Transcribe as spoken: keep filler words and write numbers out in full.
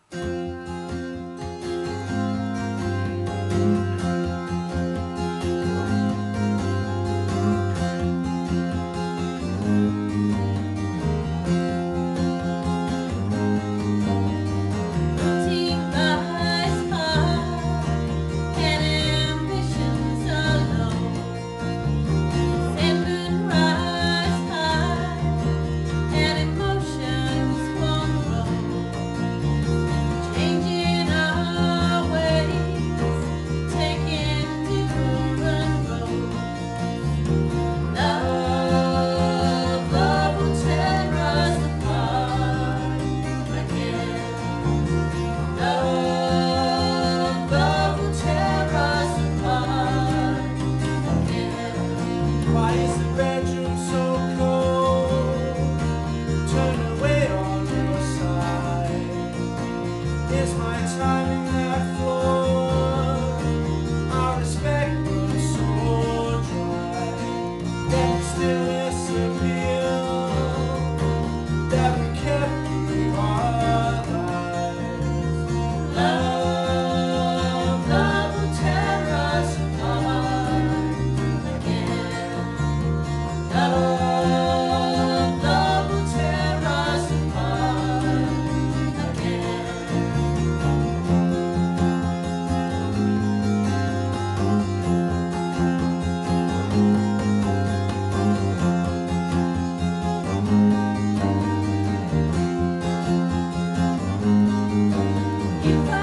Why is the bedroom so cold? Turn away on your side. Is my timing that flawed? Our respect was so dry. That stillness appeal that we kept through our lives. Love, love will tear us apart again. Love, love will tear us apart again. You